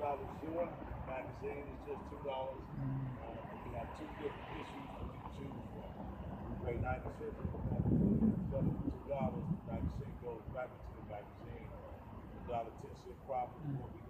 $2 short. Magazine is just $2. We have two different issues for you to choose from. We pay 90 cents for the magazine, sell it for $2. The magazine goes back into the magazine. $1.10 profit will be